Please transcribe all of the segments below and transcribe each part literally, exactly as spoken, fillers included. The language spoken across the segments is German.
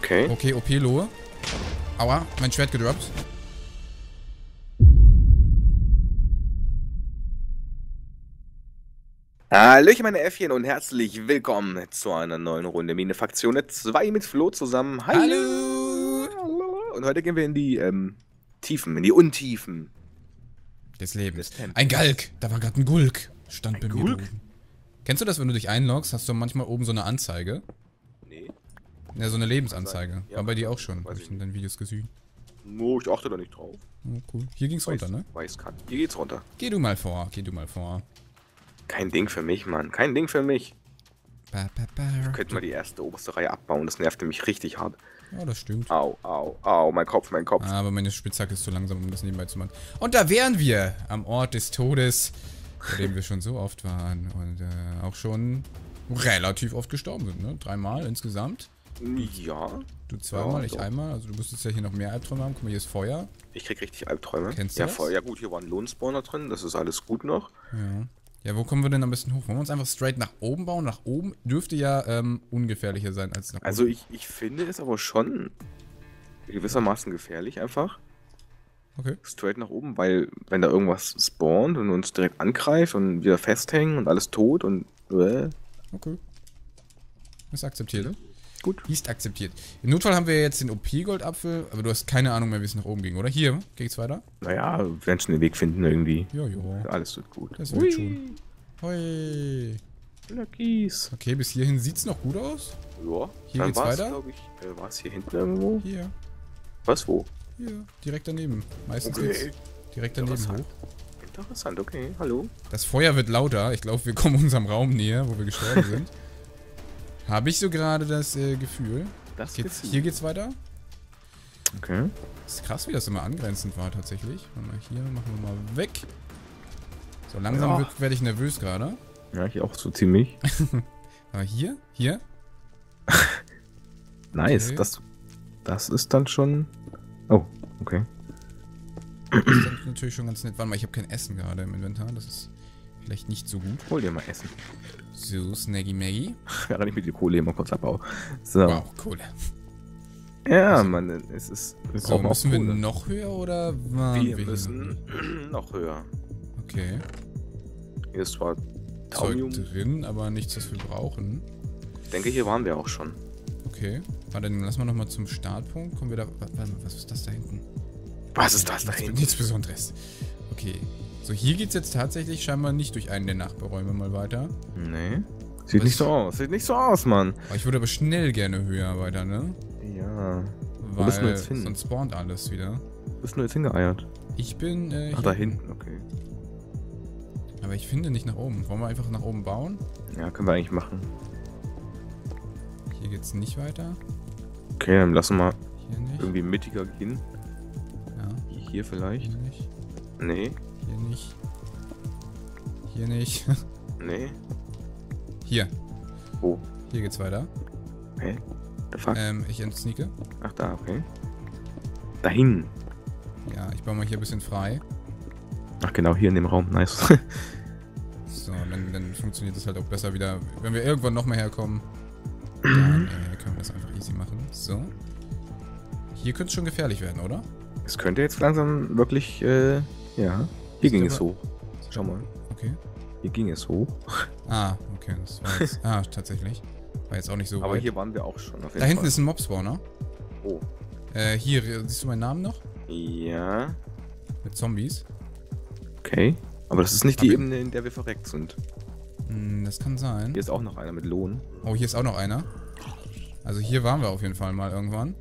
Okay. Okay, O P-Lohe. Aua, mein Schwert gedroppt. Hallöchen meine Äffchen und herzlich willkommen zu einer neuen Runde Mine-Fraktion zwei mit Flo zusammen. Hi. Hallo! Und heute gehen wir in die ähm, Tiefen, in die Untiefen Des Lebens. des Tempels. Ein Galg. Da war gerade ein Gulk. Stand Ein bei mir Gulk? oben. Kennst du das, wenn du dich einloggst, hast du manchmal oben so eine Anzeige? Nee. Ja, so eine Lebensanzeige. Ja. War bei dir auch schon. Weiß Hab ich ich in deinen Videos gesehen. No, ich achte da nicht drauf. Oh, cool. Hier ging's Weiß, runter, ne? weiß kann. Hier geht's runter. Geh du mal vor. Geh du mal vor. Kein Ding für mich, Mann. Kein Ding für mich. Ba, ba, ba. Wir könnten mal die erste oberste Reihe abbauen. Das nervt mich richtig hart. Ja, das stimmt. Au, au, au. Mein Kopf, mein Kopf. Aber meine Spitzhacke ist zu langsam, um das nebenbei zu machen. Und da wären wir am Ort des Todes, bei dem wir schon so oft waren und äh, auch schon relativ oft gestorben sind, ne? Dreimal insgesamt. Ja. Du zweimal, Ja, ich doch. einmal. Also du müsstest ja hier noch mehr Albträume haben. Guck mal, hier ist Feuer. Ich krieg richtig Albträume. Kennst du ja, das? voll. Ja gut, hier war ein Lohnspawner drin. Das ist alles gut noch. Ja. Ja, wo kommen wir denn am besten hoch? Wollen wir uns einfach straight nach oben bauen? Nach oben dürfte ja ähm, ungefährlicher sein als nach Also unten. ich, ich finde es aber schon gewissermaßen gefährlich einfach. Okay. Straight nach oben, weil wenn da irgendwas spawnt und uns direkt angreift und wieder festhängen und alles tot und äh, Okay. Ist akzeptiert. Mhm. gut. Ist akzeptiert. Im Notfall haben wir jetzt den O P-Goldapfel, aber du hast keine Ahnung mehr, wie es nach oben ging, oder? Hier, geht's weiter? Naja, wir werden schon den Weg finden irgendwie. Ja, ja. Alles wird gut. Das wird schon. Hoi. Luckies. Okay, bis hierhin sieht's noch gut aus. Ja, Hier dann geht's war's, weiter? glaub ich, äh, war es hier hinten irgendwo? Hier, Was, wo? hier, direkt daneben. Meistens Okay. geht's direkt daneben Interessant. hoch. Interessant, okay, hallo. Das Feuer wird lauter. Ich glaube, wir kommen unserem Raum näher, wo wir gestorben sind. Habe ich so gerade das äh, Gefühl. Das Geht's, Gefühl. hier geht's weiter. Okay. Ist krass, wie das immer angrenzend war tatsächlich. Warte mal, hier machen wir mal weg. So langsam Ja. wird- werde ich nervös gerade. Ja, hier auch so ziemlich. Aber hier, hier. Nice, Okay. das, das ist dann schon... Oh, okay. Das ist dann natürlich schon ganz nett. Warte mal, ich habe kein Essen gerade im Inventar. Das ist vielleicht nicht so gut. Hol dir mal Essen. So, Snaggy Maggie. Während ich mit die Kohle immer kurz abbaue. So. Wow, cool. Ja, Mann, es ist... Wir So, brauchen auch müssen wir Kohle. noch höher oder waren Wir wir hier müssen noch? noch höher. Okay. Hier ist zwar Zeug Taumium. drin, aber nichts, was wir brauchen. Ich denke, hier waren wir auch schon. Okay. Warte, dann lassen wir nochmal zum Startpunkt. Kommen wir da... Warte mal, was ist das da hinten? Was ist das da Nichts, hinten? nichts Besonderes. Okay. So, hier geht's jetzt tatsächlich scheinbar nicht durch einen der Nachbarräume mal weiter. Nee. Sieht Was? nicht so aus. Sieht nicht so aus, Mann. Aber ich würde aber schnell gerne höher weiter, ne? Ja. Wo Weil bist du jetzt hin? sonst spawnt alles wieder. Wo bist du jetzt hingeeiert? Ich bin, äh, Ach, hier da hinten, okay. Aber ich finde nicht nach oben. Wollen wir einfach nach oben bauen? Ja, können wir eigentlich machen. Hier geht's nicht weiter. Okay, dann lassen wir Hier nicht. irgendwie mittiger gehen. Ja, Hier vielleicht. hier nicht. Nee, Hier nicht. Hier nicht. nee. Hier. Wo? Hier geht's weiter. Hä? The fuck? Ähm, ich entsneake. Ach, da, okay. Dahin. Ja, ich baue mal hier ein bisschen frei. Ach, genau, hier in dem Raum. Nice. So, dann, dann funktioniert das halt auch besser wieder. Wenn wir irgendwann noch mal herkommen, dann äh, können wir das einfach easy machen. So. Hier könnte es schon gefährlich werden, oder? Es könnte jetzt langsam wirklich, äh, ja. Hier Sieht ging es aber- hoch. Schau mal. Okay. Hier ging es hoch. Ah, okay, das war jetzt... ah, tatsächlich. War jetzt auch nicht so Aber weit. hier waren wir auch schon. Auf jeden Da hinten Fall. ist ein Mob-Spawner. Oh. Äh, hier, siehst du meinen Namen noch? Ja. Mit Zombies. Okay. Aber das ist nicht die Hab ich- Ebene, in der wir verreckt sind. Hm, das kann sein. Hier ist auch noch einer mit Lohn. Oh, hier ist auch noch einer. Also hier waren wir auf jeden Fall mal irgendwann.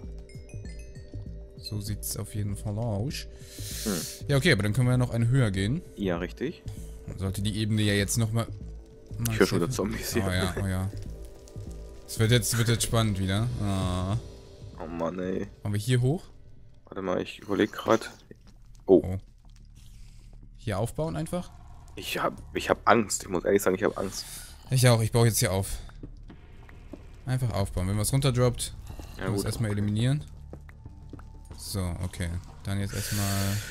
So sieht's auf jeden Fall aus. Hm. Ja, okay, aber dann können wir ja noch eine höher gehen. Ja, richtig. Dann sollte die Ebene ja jetzt nochmal... Ich höre schon wieder Zombies hier. Oh ja, oh ja. Es wird jetzt, wird jetzt spannend wieder. Ah. Oh Mann, ey. Wollen wir hier hoch? Warte mal, ich überlege gerade. Oh. Oh. Hier aufbauen einfach? Ich hab, ich hab Angst. Ich muss ehrlich sagen, ich habe Angst. Ich auch, ich baue jetzt hier auf. Einfach aufbauen. Wenn was runterdroppt, Ja, können wir es gut. erstmal eliminieren. So, okay. Dann jetzt erstmal...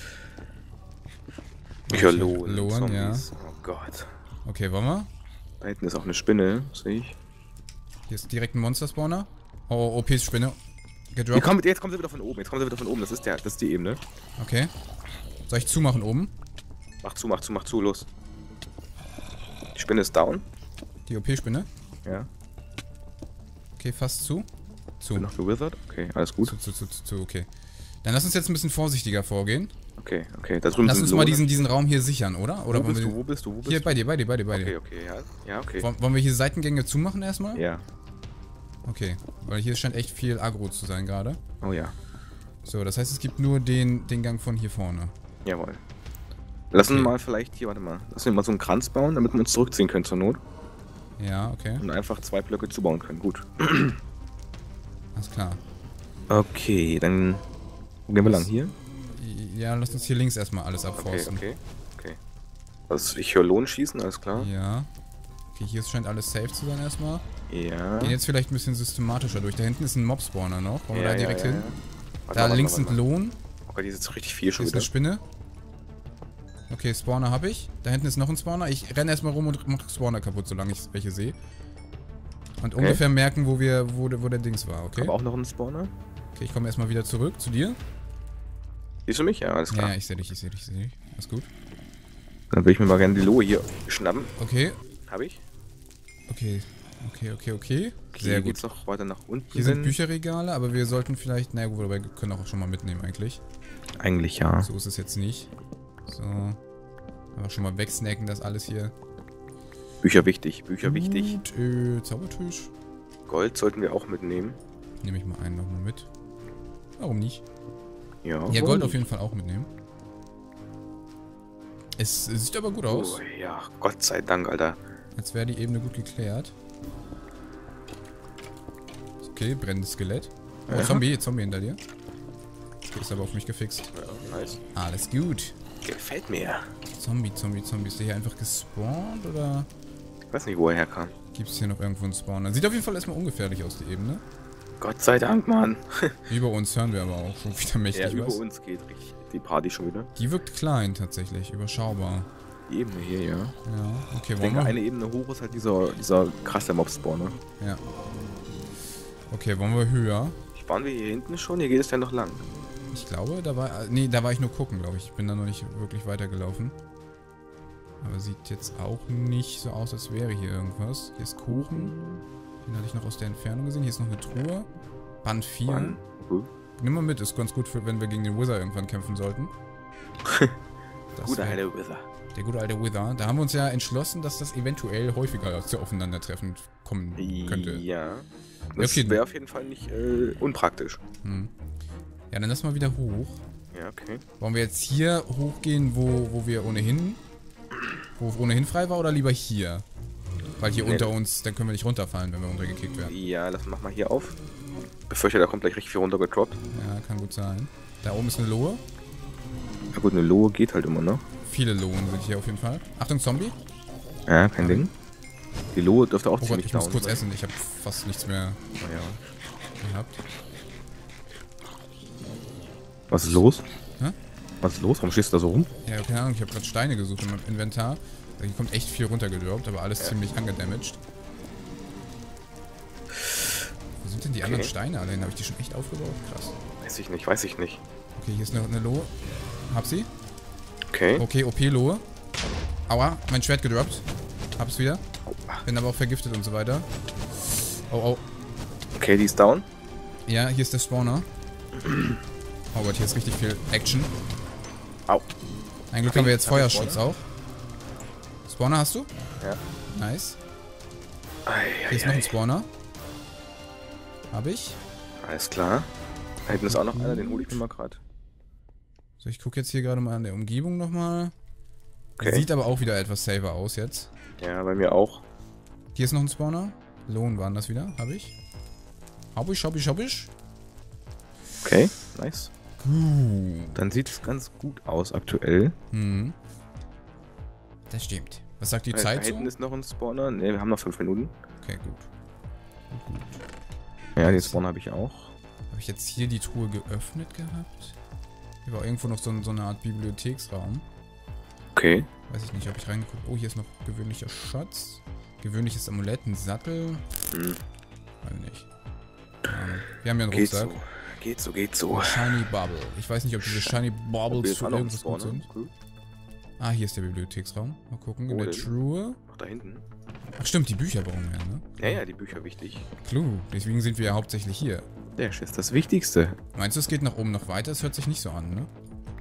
Ich höre Okay, Lohn. Lohn, Zombies. Oh Gott. Okay, wollen wir? Da hinten ist auch eine Spinne, sehe ich. Hier ist direkt ein Monster-Spawner. Oh, O Ps Spinne. Gedroppt. Hier kommt, jetzt kommt sie wieder von oben. Jetzt kommt sie wieder von oben. Das ist der, das ist die Ebene. Okay. Soll ich zumachen oben? Mach zu, mach zu, mach zu, los. Die Spinne ist down. Die O P-Spinne? Ja. Okay, fast zu. Zu. Bin noch gewizard. Okay, alles gut. Zu, zu, zu, zu, zu, okay. Dann lass uns jetzt ein bisschen vorsichtiger vorgehen. Okay, okay. Da drüben Lass sind uns Lohne. mal diesen, diesen Raum hier sichern, oder? Oder Wo wollen bist wir du, wo bist du, wo bist hier du? bei dir, bei dir, bei dir, bei dir. Okay, okay, ja. Ja, okay. Wollen, wollen wir hier Seitengänge zumachen erstmal? Ja. Okay, weil hier scheint echt viel Agro zu sein gerade. Oh ja. So, das heißt, es gibt nur den, den Gang von hier vorne. Jawohl. Lass uns Okay. mal vielleicht hier, warte mal. Lass uns mal so einen Kranz bauen, damit wir uns zurückziehen können zur Not. Ja, okay. Und einfach zwei Blöcke zubauen können. Gut. Alles klar. Okay, dann. Wo gehen wir lang? Hier? Ja, lass uns hier links erstmal alles Okay, abforsten. okay. Okay. Also ich höre Lohn schießen, alles klar. Ja. Okay, hier scheint alles safe zu sein erstmal. Ja. Gehen jetzt vielleicht ein bisschen systematischer durch. Da hinten ist ein Mob-Spawner noch. Wollen wir Ja, da direkt ja, ja, hin? ja. Warte Da mal, links warte sind mal. Lohn. Okay, die ist jetzt richtig viel schon Hier ist eine wieder. Spinne. Okay, Spawner habe ich. Da hinten ist noch ein Spawner. Ich renne erstmal rum und mache Spawner kaputt, solange ich welche sehe. Und Okay. ungefähr merken, wo wir, wo, der- wo der Dings war, okay? Aber auch noch ein Spawner. Okay, ich komme erstmal wieder zurück zu dir. Siehst du mich? Ja, alles Ja, klar. ja, ich sehe dich, ich sehe dich, ich sehe dich. Alles gut. Dann will ich mir mal gerne die Lohe hier schnappen. Okay, Habe ich. okay, okay, okay, okay. Okay, Sehr hier gut. geht's noch weiter nach unten. Hier sind hin. Bücherregale, aber wir sollten vielleicht, naja gut, aber wir können auch schon mal mitnehmen eigentlich. Eigentlich ja. So ist es jetzt nicht. So. Aber schon mal wegsnacken, das alles hier. Bücher wichtig, Bücher wichtig. Gut, äh, Zaubertisch. Gold sollten wir auch mitnehmen. Nehme ich mal einen nochmal mit. Warum nicht? Ja, Ja, warum Gold auf nicht? jeden Fall auch mitnehmen. Es, es sieht aber gut aus. Oh, ja, Gott sei Dank, Alter. Als wäre die Ebene gut geklärt. Okay, brennendes Skelett. Oh, Ja. Zombie, Zombie hinter dir. Okay, ist aber auf mich gefixt. Ja, nice. Alles gut. Gefällt mir. Zombie, Zombie, Zombie. Ist der hier einfach gespawnt oder Ich weiß nicht, wo er herkam. gibt es hier noch irgendwo einen Spawner? Sieht auf jeden Fall erstmal ungefährlich aus, die Ebene. Gott sei Dank, Mann. Über uns hören wir aber auch schon wieder mächtig Ja, über was. uns geht richtig die Party schon wieder. Die wirkt klein tatsächlich, überschaubar. Die Ebene hier, ja. Ja, okay, Ich wollen denke, wir... eine Ebene hoch ist halt dieser, dieser krasse Mob-Spawner. Ja. Okay, wollen wir höher? Waren wir hier hinten schon? Hier geht es ja noch lang. Ich glaube, da war... Nee, da war ich nur gucken, glaube ich. Ich bin da noch nicht wirklich weitergelaufen. Aber sieht jetzt auch nicht so aus, als wäre hier irgendwas. Hier ist Kuchen. Den hatte ich noch aus der Entfernung gesehen. Hier ist noch eine Truhe. Band vier. Mann. Uh, Nimm mal mit, ist ganz gut, für, wenn wir gegen den Wither irgendwann kämpfen sollten. Das Guter wär- alter Wither. Der gute alte Wither. Da haben wir uns ja entschlossen, dass das eventuell häufiger zu Aufeinandertreffen kommen könnte. Ja. Das okay. wäre auf jeden Fall nicht äh, unpraktisch. Hm. Ja, dann lass mal wieder hoch. Ja, okay. Wollen wir jetzt hier hochgehen, wo, wo wir ohnehin... Wo ohnehin frei war, oder lieber hier? Weil hier Nee. unter uns, dann können wir nicht runterfallen, wenn wir runtergekickt werden. Ja, lass mach mal hier auf. Befürchte, da kommt gleich richtig viel runtergedroppt. Ja, kann gut sein. Da oben ist eine Lohe. Na gut, eine Lohe geht halt immer noch. Viele Lohen sind hier auf jeden Fall. Achtung, Zombie. Ja, kein Ding. Die Lohe dürfte auch Oh Gott, ziemlich ich muss down kurz sein. essen. Ich habe fast nichts mehr Naja. gehabt. Was ist los? Hä? Was ist los? Warum stehst du da so rum? Ja, keine Ahnung. Ich habe gerade Steine gesucht in meinem Inventar. Hier kommt echt viel runtergedroppt, aber alles Ja. ziemlich angedamaged. Wo sind denn die Okay. anderen Steine alle hin? Habe ich die schon echt aufgebaut? Krass. Weiß ich nicht, weiß ich nicht. Okay, hier ist eine, eine Lohe. Hab sie. Okay. Okay, O P-Lohe. Aua, mein Schwert gedroppt. Hab's wieder. Oh, Bin aber auch vergiftet und so weiter. Oh, oh. okay, die ist down. Ja, hier ist der Spawner. Oh Gott, hier ist richtig viel Action. Au. Ein Glück Okay, haben wir jetzt hab ich Feuerschutz auch. Spawner hast du? Ja. Nice. Ei, Hier ist ei, noch ein ei. Spawner. Hab ich. Alles klar. Da hinten ist auch noch einer, den hole ich mir mal gerade. So, ich gucke jetzt hier gerade mal an der Umgebung nochmal. Okay. Sieht aber auch wieder etwas safer aus jetzt. Ja, bei mir auch. Hier ist noch ein Spawner. Lohn waren das wieder. Hab ich. Hab ich, hab ich, hab ich. Okay, nice. Gut. Dann sieht es ganz gut aus aktuell. Hm. Das stimmt. Was sagt die Äh, Zeit da so? hinten ist noch ein Spawner. Ne, wir haben noch fünf Minuten. Okay, gut. Gut, gut. Ja, den Spawner habe ich auch. Habe ich jetzt hier die Truhe geöffnet gehabt? Hier war irgendwo noch so, ein- so eine Art Bibliotheksraum. Okay. Weiß ich nicht, ob ich reingeguckt. Oh, hier ist noch gewöhnlicher Schatz. Gewöhnliches Amulett, ein Sattel. Hm. Weiß nicht. Keine Ahnung. Wir haben ja einen Geht Rucksack. so. Geht so, geht so. Shiny Bubble. Ich weiß nicht, ob diese Shiny Bubbles für irgendwas gut Spawner. sind. Cool. Ah, hier ist der Bibliotheksraum. Mal gucken, in Wo der denn? Truhe. Ach, da hinten. Ach stimmt, die Bücher brauchen wir, ne? Ja, ja, die Bücher wichtig. Clue. Deswegen sind wir ja hauptsächlich hier. Dash ist das Wichtigste. Meinst du, es geht nach oben noch weiter? Es hört sich nicht so an, ne?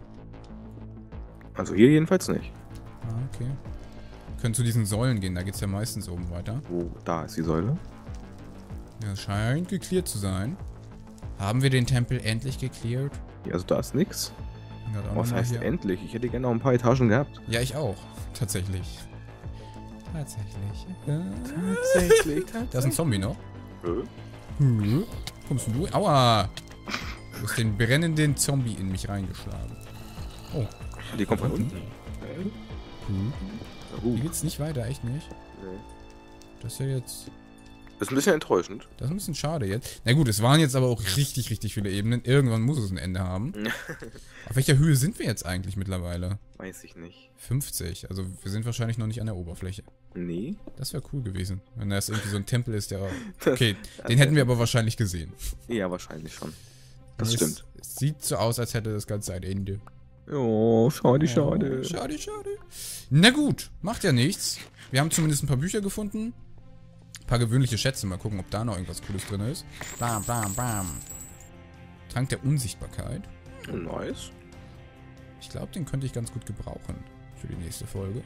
Also hier jedenfalls nicht. Ah, okay. Wir können zu diesen Säulen gehen, da geht's ja meistens oben weiter. Wo? Da ist die Säule. Ja, es scheint geklärt zu sein. Haben wir den Tempel endlich geklärt? Ja, also da ist nix. Ja, da auch Was noch mal heißt hier. endlich? Ich hätte gerne noch ein paar Etagen gehabt. Ja, ich auch. Tatsächlich. Tatsächlich. Äh, Tatsächlich, Da ist ein Zombie noch. Äh? Hm. Kommst du? Aua! Du hast den brennenden Zombie in mich reingeschlagen. Oh. Die kommt von unten. Hm. Uh, Hier geht's nicht weiter, echt nicht. nee. Das ist ja jetzt... Das ist ein bisschen enttäuschend. Das ist ein bisschen schade jetzt. Na gut, es waren jetzt aber auch richtig, richtig viele Ebenen. Irgendwann muss es ein Ende haben. Auf welcher Höhe sind wir jetzt eigentlich mittlerweile? Weiß ich nicht. fünfzig. Also wir sind wahrscheinlich noch nicht an der Oberfläche. Nee. Das wäre cool gewesen. Wenn das irgendwie so ein Tempel ist, der... Okay, den hätten wir aber wahrscheinlich gesehen. Ja, wahrscheinlich schon. Das es, stimmt. Es sieht so aus, als hätte das Ganze ein Ende. Oh, schade, schade. Oh, schade, schade. Na gut, macht ja nichts. Wir haben zumindest ein paar Bücher gefunden. Ein paar gewöhnliche Schätze. Mal gucken, ob da noch irgendwas Cooles drin ist. Bam, bam, bam. Trank der Unsichtbarkeit. Nice. Ich glaube, den könnte ich ganz gut gebrauchen für die nächste Folge.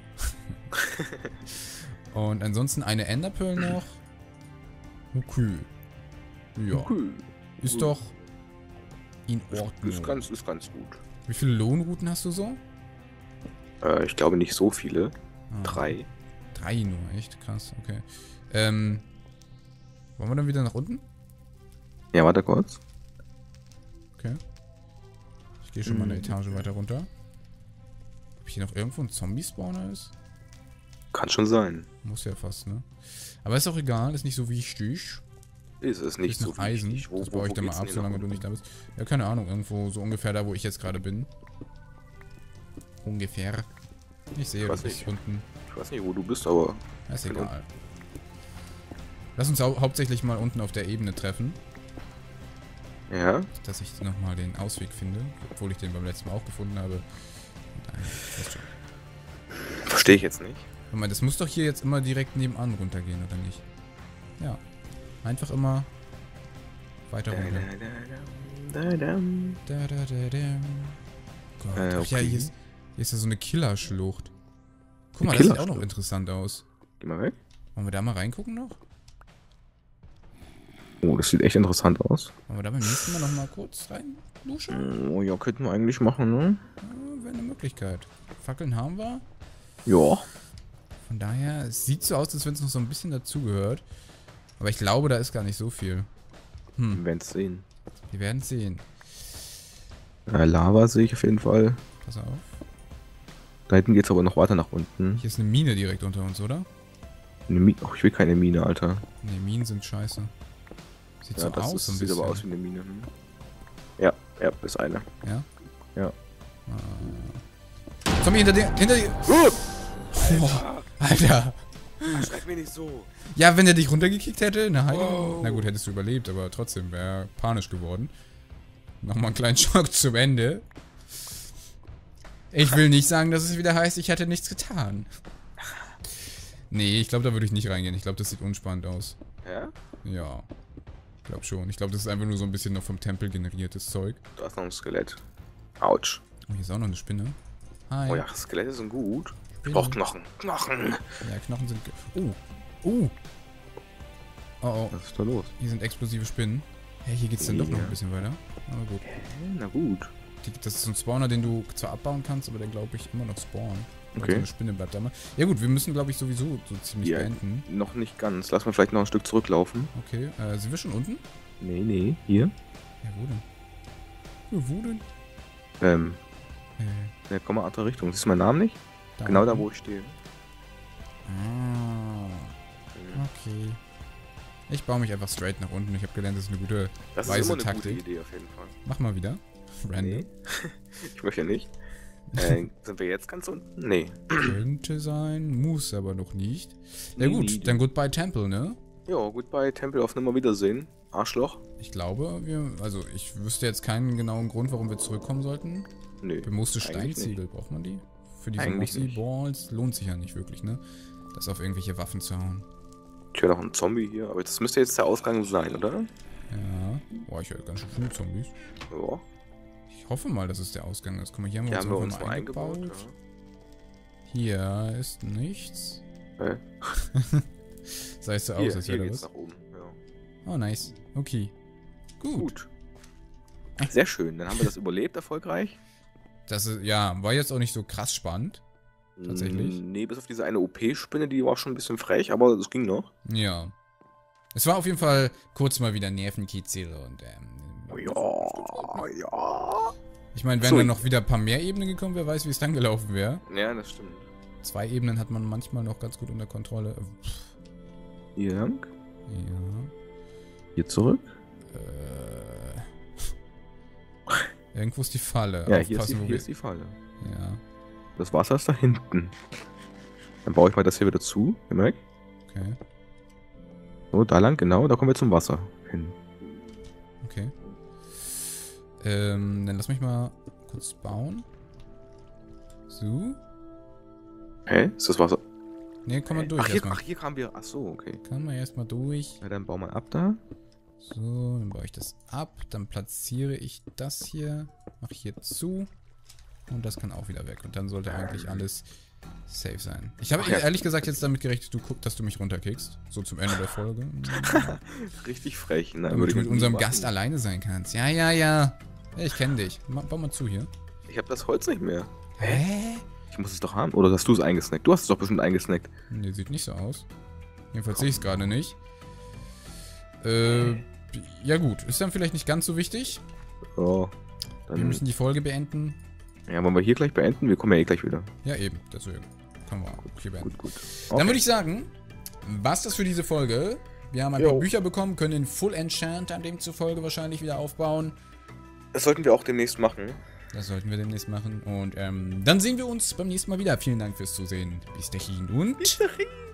Und ansonsten eine Enderpearl noch. Okay. Ja. Okay. Ist doch in Ordnung. Ist ganz, ist ganz gut. Wie viele Lohnrouten hast du so? Äh, ich glaube nicht so viele. Ah, Drei. Drei nur, echt krass, okay. Ähm, wollen wir dann wieder nach unten? Ja, warte kurz. Okay. Ich gehe schon mal eine Mhm. Etage weiter runter. Ob hier noch irgendwo ein Zombie-Spawner ist? Kann schon sein. Muss ja fast, ne? Aber ist auch egal, ist nicht so wichtig. Ist es nicht Ist so noch Eisen. wichtig. Wo, Das wo, baue ich wo dann mal geht's ab, denn solange nach du nicht da unten? bist. Ja, keine Ahnung, irgendwo so ungefähr da, wo ich jetzt gerade bin. Ungefähr. Ich sehe, Ich du weiß bist nicht. unten. Ich weiß nicht, wo du bist, aber... Ja, ist bin egal. Lass uns hau hauptsächlich mal unten auf der Ebene treffen. Ja. Dass ich nochmal den Ausweg finde. Obwohl ich den beim letzten Mal auch gefunden habe. Und ein- weißt schon. Verstehe ich jetzt nicht. Guck mal, das muss doch hier jetzt immer direkt nebenan runtergehen, oder nicht? Ja. Einfach immer weiter Da, runter. da, da, da, da. Da, da, da, da. Gott. Äh, Ach ja, okay. hier ist, hier ist ja so eine Killerschlucht. Guck mal, Eine das sieht auch noch Killerschlucht? interessant aus. Geh mal weg. Wollen wir da mal reingucken noch? Oh, das sieht echt interessant aus. Wollen wir da beim nächsten Mal nochmal kurz rein duschen? Oh, ja, könnten wir eigentlich machen, ne? Ja, wäre eine Möglichkeit. Fackeln haben wir. Ja. Von daher, es sieht so aus, als wenn es noch so ein bisschen dazugehört. Aber ich glaube, da ist gar nicht so viel. Hm, Wir werden es sehen. wir werden es sehen. Äh, Lava sehe ich auf jeden Fall. Pass auf. Da hinten geht es aber noch weiter nach unten. Hier ist eine Mine direkt unter uns, oder? Eine Mine. Oh, ich will keine Mine, Alter. Ne, Minen sind scheiße. Sieht Ja, so das aus, ist, so ein sieht bisschen. aber aus wie eine Mine. Hm. Ja, ja, ist eine. Ja? Ja. Ah. Zombie hinter dir! Hinter dir! Boah, Alter! Schreck mich nicht so. Ja, wenn der dich runtergekickt hätte, na, halt. Wow. Na gut, hättest du überlebt, aber trotzdem wäre panisch geworden. Nochmal einen kleinen Schock zum Ende. Ich will nicht sagen, dass es wieder heißt, ich hätte nichts getan. Nee, ich glaube, da würde ich nicht reingehen. Ich glaube, das sieht unspannend aus. Ja? Ja. Ich glaube schon. Ich glaube, das ist einfach nur so ein bisschen noch vom Tempel generiertes Zeug. Da ist noch ein Skelett. Autsch. Oh, hier ist auch noch eine Spinne. Hi. Oh ja, Skelette sind gut. Ich Spinne. brauch Knochen. Knochen. Ja, Knochen sind... ge- Oh. Oh. Oh, oh. Was ist da los? Hier sind explosive Spinnen. Hey, hier geht's dann doch noch Ja. ein bisschen weiter. Aber gut. Na gut. Die, das ist so ein Spawner, den du zwar abbauen kannst, aber der, glaube ich, immer noch spawnt. Weil Okay. So eine Spinne bleibt da immer. Ja gut, wir müssen, glaube ich, sowieso so ziemlich Ja. beenden. Noch nicht ganz. Lass mal vielleicht noch ein Stück zurücklaufen. Okay, äh, sind wir schon unten? Nee, nee. Hier. Ja, wo denn? Ja, wo denn? Ähm. Äh, Ja, komm mal andere Richtung. Siehst du meinen Namen nicht? da Genau da, unten? wo ich stehe. Ah, okay. Ich baue mich einfach straight nach unten. Ich habe gelernt, das ist eine gute Das ist weise immer eine Taktik. gute Idee auf jeden Fall. Mach mal wieder. Random. Nee. Ich möchte nicht. Äh, sind wir jetzt ganz unten? Nee. Könnte sein, muss aber noch nicht. Ja Nee, gut, nee. dann Goodbye Temple, ne? Ja, goodbye, Tempel auf Nimmerwiedersehen. Arschloch? Ich glaube, wir... Also, ich wüsste jetzt keinen genauen Grund, warum wir zurückkommen sollten. Nö. Bemooste eigentlich Steinziegel, braucht man die? Für diese Eigentlich Mossy nicht. Balls lohnt sich ja nicht wirklich, ne? Das auf irgendwelche Waffen zu hauen. Ich höre noch einen Zombie hier, aber das müsste jetzt der Ausgang sein, oder? Ja. Boah, ich höre ganz schön viele Zombies. Ja. Ich hoffe mal, dass es der Ausgang ist. Guck mal, hier haben wir Hier uns haben wir irgendwann uns mal mal eingebaut. eingebaut. Hier ist nichts. Ja. Hä? Sah es so Hier, aus, als hier wäre da geht's was. nach oben. Ja. Oh, nice. Okay. Gut. Gut. Sehr schön, dann haben wir das überlebt erfolgreich. Das ist, ja, war jetzt auch nicht so krass spannend. Tatsächlich? Mm, Nee, bis auf diese eine O P-Spinne, die war schon ein bisschen frech, aber das ging noch. Ja. Es war auf jeden Fall kurz mal wieder Nervenkitzel und ähm, Ja, ja. ich meine, wären So. dann noch wieder ein paar mehr Ebenen gekommen, wer weiß, wie es dann gelaufen wäre. Ja, das stimmt. Zwei Ebenen hat man manchmal noch ganz gut unter Kontrolle. Äh, pff, Hier lang. ja. Hier zurück. Äh. Irgendwo ist die Falle. Ja, hier ist, die, wo hier wir- ist die Falle. Ja, Das Wasser ist da hinten. Dann baue ich mal das hier wieder zu. Gemerkt? okay. So, da lang, genau. Da kommen wir zum Wasser hin. Okay. Ähm, dann lass mich mal kurz bauen. So. Hä? Ist das Wasser? Ne, komm mal durch Ach hier, erstmal. ach, hier kamen wir. Ach so, okay. Kann man erstmal durch. Na, dann bau mal ab da. So, dann baue ich das ab. Dann platziere ich das hier. Mach hier zu. Und das kann auch wieder weg. Und dann sollte eigentlich alles safe sein. Ich habe Ach ja. ehrlich gesagt jetzt damit gerechnet, du guck, dass du mich runterkickst. So zum Ende der Folge. Richtig frech, ne? Würde Damit ich du mit nie unserem machen. Gast alleine sein kannst. Ja, ja, ja. Ja, ich kenne dich. Ma- Bau mal zu hier. Ich habe das Holz nicht mehr. Hä? Ich muss es doch haben. Oder hast du es eingesnackt? Du hast es doch bestimmt eingesnackt. Nee, sieht nicht so aus. Jedenfalls sehe ich es gerade nicht. Äh, ja gut. Ist dann vielleicht nicht ganz so wichtig. So. Wir Dann, müssen die Folge beenden. ja, wollen wir hier gleich beenden? Wir kommen ja eh gleich wieder. Ja, eben. Deswegen können wir auch hier beenden. Gut, gut. Dann würde ich sagen, was das für diese Folge. Wir haben ein paar Jo. Bücher bekommen, können den Full Enchant an dem zufolge wahrscheinlich wieder aufbauen. Das sollten wir auch demnächst machen. Das sollten wir demnächst machen. Und ähm, dann sehen wir uns beim nächsten Mal wieder. Vielen Dank fürs Zusehen. Bis dahin und... Bis dahin.